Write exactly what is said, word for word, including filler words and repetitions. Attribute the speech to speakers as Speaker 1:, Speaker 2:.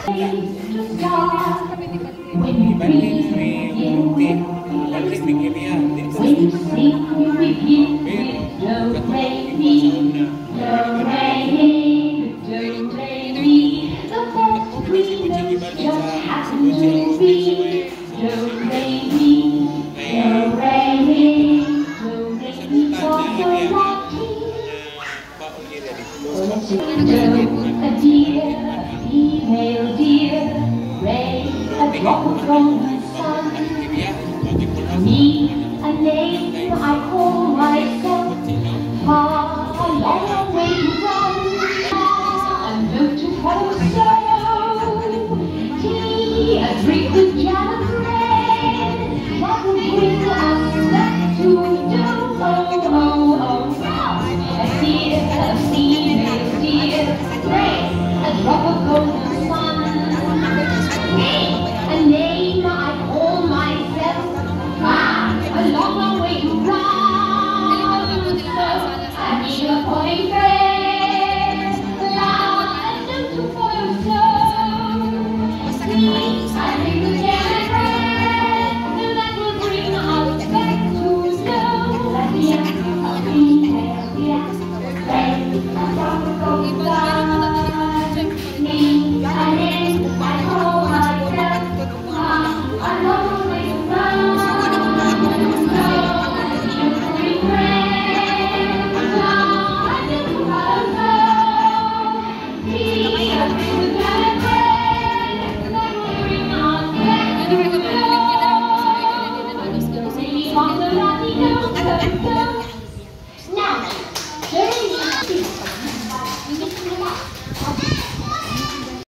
Speaker 1: Dibanding may ulti, balik may kimiya, din sa
Speaker 2: me, a name I call myself, far a long way to run, a note to follow so, tea, a drink with jam and bread, that will bring us back to do, oh, oh, oh, a dear, a female dear, rain, a drop of golden sun, me, a name I call myself, a long, long way to run, so I need a boyfriend, love and note to follow so, please, I think the jam and that will bring us back to know that the end of the end, rain, a drop of golden sun, me, a name I call myself, a long way to run. Yeah.